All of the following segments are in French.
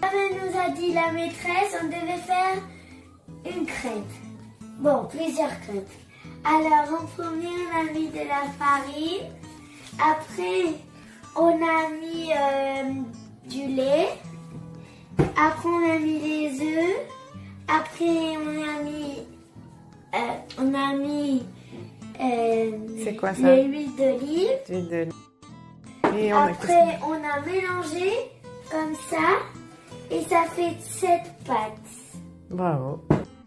comme elle nous a dit la maîtresse, on devait faire une crêpe. Bon, plusieurs crêpes. Alors, en premier, on a mis de la farine. Après, on a mis du lait. Après, on a mis les œufs. Après, on a mis c'est quoi ça? l'huile d'olive. Après, on a mélangé comme ça. Et ça fait 7 pâtes. Bravo.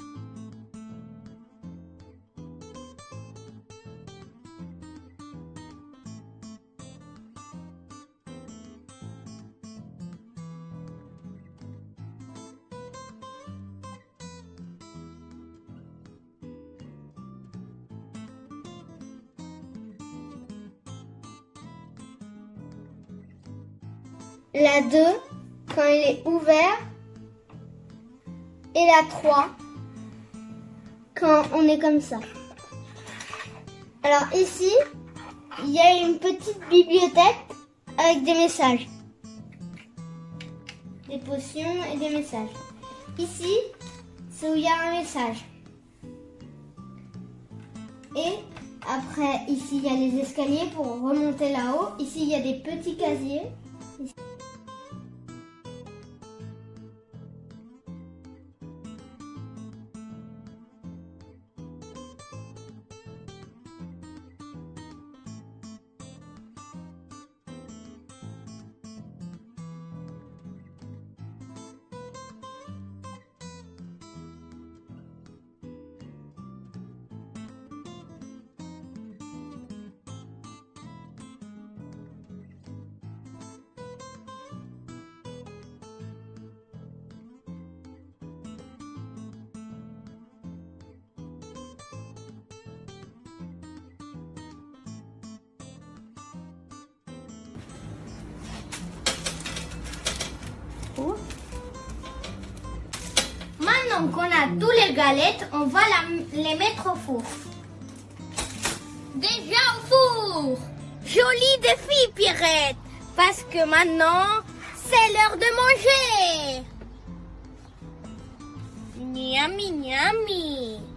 La 2, quand il est ouvert. Et la 3, quand on est comme ça. Alors ici, il y a une petite bibliothèque avec des messages. Des potions et des messages. Ici, c'est où il y a un message. Et après, ici, il y a les escaliers pour remonter là-haut. Ici, il y a des petits casiers. Ici. Maintenant qu'on a tous les galettes, on va les mettre au four. Déjà au four. Joli défi, Pierrette. Parce que maintenant, c'est l'heure de manger. Miami, miami.